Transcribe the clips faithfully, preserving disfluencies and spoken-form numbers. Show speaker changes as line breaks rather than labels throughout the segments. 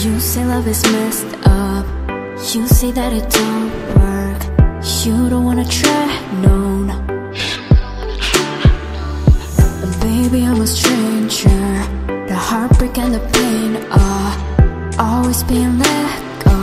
You say love is messed up. You say that it don't work. You don't wanna try, no, no. Baby, I'm a stranger. The heartbreak and the pain are always being let go.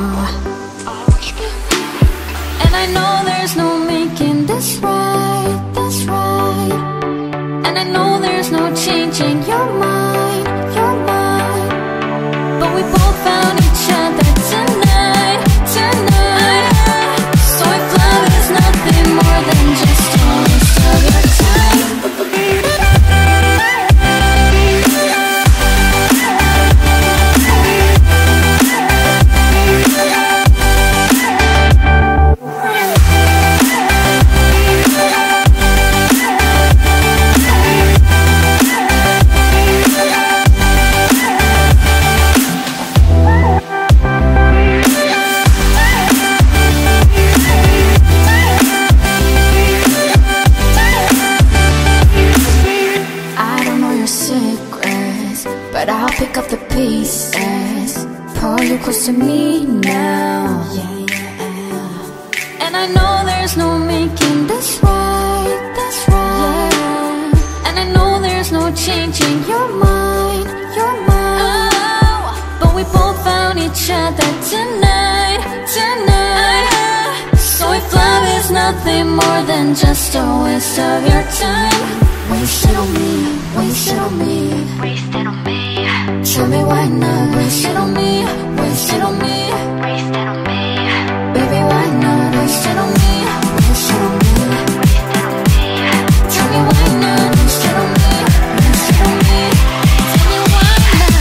And I know there's no making this right, this right. And I know there's no changing your mind, your mind. But we both found each other tonight, tonight. So if love is nothing more than just a waste of your time, but I'll pick up the pieces, pull you close to me now. Yeah, yeah. And I know there's no making this right, this right. Yeah. And I know there's no changing your mind, your mind. Oh, but we both found each other tonight, tonight. So if love is nothing more than just a waste of your time, waste it on me, waste it on me, waste it on me. Tell me why not, waste it on me, waste it on me, waste it on me. Baby, why not, waste it on me, waste it on me, waste it on me. Tell me why not, waste it on me, waste it on me. Tell me why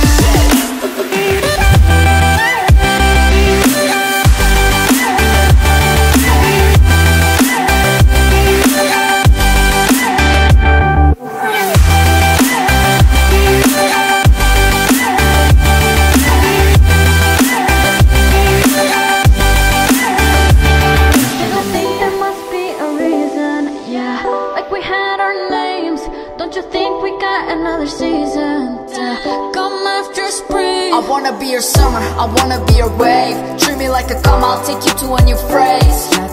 another season to come after spring.
I wanna be your summer, I wanna be your wave. Treat me like a calm, I'll take you to a new phrase.